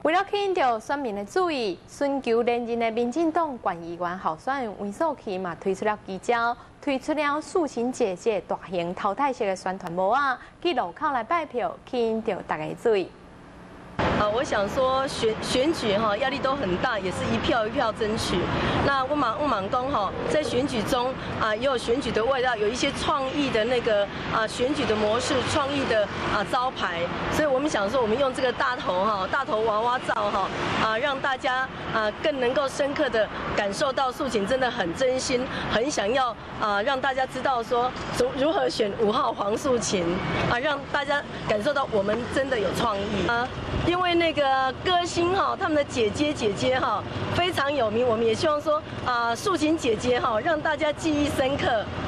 为了吸引到选民的注意，寻求连任的民进党县议员候选人魏素琪嘛推出了记招，推出了素琴姐姐大型淘汰式的宣传模啊，去路口来拜票，吸引到大家注意。 我想说选举哈压力都很大，也是一票一票争取。那我忙讲哈，在选举中也有选举的味道，有一些创意的那个选举的模式，创意的招牌。所以我们想说，我们用这个大头娃娃照哈让大家更能够深刻的感受到素琴真的很真心，很想要让大家知道说如何选5号黄素琴让大家感受到我们真的有创意因为那个歌星他们的姐姐非常有名，我们也希望说素琴姐姐让大家记忆深刻